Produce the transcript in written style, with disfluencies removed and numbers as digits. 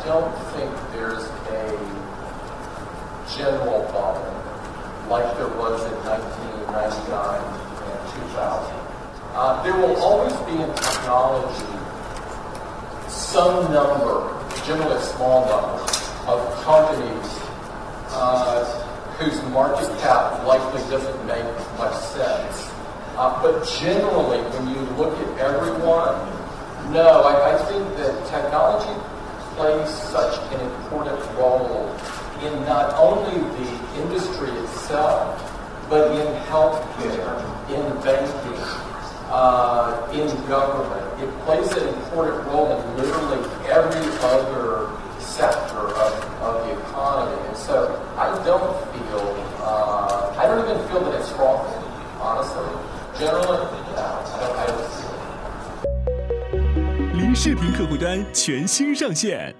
don't think there's a general bubble like there was in 1999 and 2000. There will always be in technology some number, generally a small number, of companies whose market cap likely doesn't make much sense. But generally, when you look at everyone, no, I think that technology plays such an important role in not only the industry itself, but in healthcare, in banking, in government. It plays an important role in literally every other sector of the economy. And so I don't even feel that it's wrong, honestly. Generally, I don't see it. 零视频客户端全新上线。